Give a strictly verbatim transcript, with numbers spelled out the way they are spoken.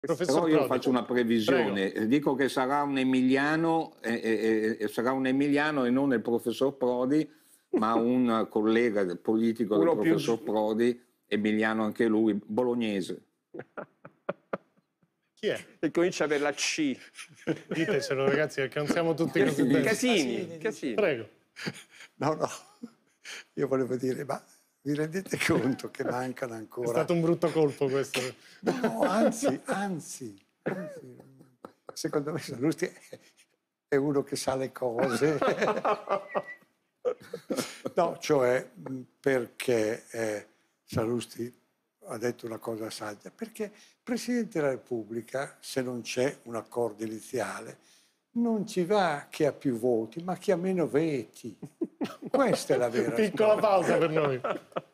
Professor Però io Prodi. faccio una previsione, Prego. dico che sarà un emiliano, e, e, e sarà un emiliano e non il professor Prodi, ma un collega del politico del Uno più professor gi- Prodi, emiliano anche lui, bolognese. Chi è? E comincia per la C. Ditecelo ragazzi, perché non siamo tutti così dentro. Casini, Casini. Prego. No, no, io volevo dire, ma vi rendete conto che mancano È ancora... stato un brutto colpo questo. No, anzi, anzi, anzi, secondo me Sallusti è- è uno che sa le cose. No, cioè mh, perché eh, Sallusti ha detto una cosa saggia, perché il Presidente della Repubblica, se non c'è un accordo iniziale, non ci va chi ha più voti, ma chi ha meno veti. Questa è la vera Piccola storia. pausa per noi.